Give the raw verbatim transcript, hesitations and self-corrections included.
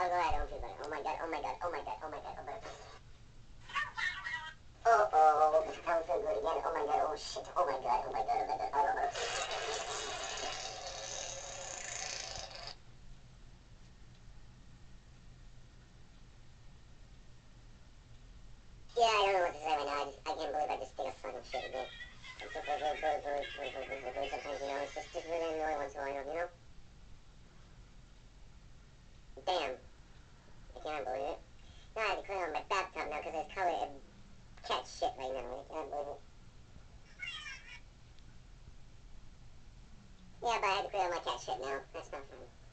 I'm glad I don't feel better. Oh my god, oh my god, oh my god, oh my god, oh my god. Oh, oh, I don't feel good again. Oh my god, oh shit, oh my god, oh my god, oh my god, oh my god. Yeah, I don't know what to say right now. I, just, I can't believe I just did a fucking shit again. It's just really, really, really, really, really, really, really, really, sometimes, you know, it's just, just really annoying once in a while, you know? Damn. I can't believe it. Now I have to clean out my bathtub now because it's covered in cat shit right now. I can't believe it. Yeah, but I had to clean out my cat shit now. That's not fun.